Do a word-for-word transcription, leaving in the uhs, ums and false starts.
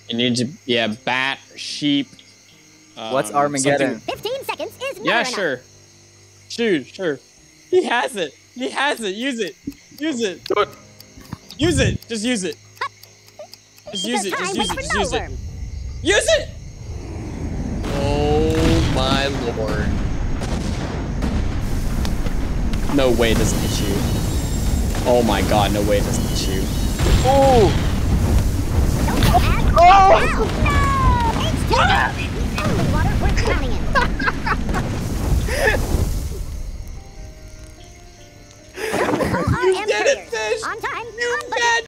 It needs to, yeah, bat, sheep. Um, What's Armageddon? Fifteen seconds is Yeah, never sure. Shoot, sure. He has it. He has it. Use it. Use it. Do it. Use it. Just use it. Just use it. Just use it. Just use it. Use it. Oh my lord. No way it doesn't hit you. Oh my god, no way it doesn't hit you. Oh! Oh!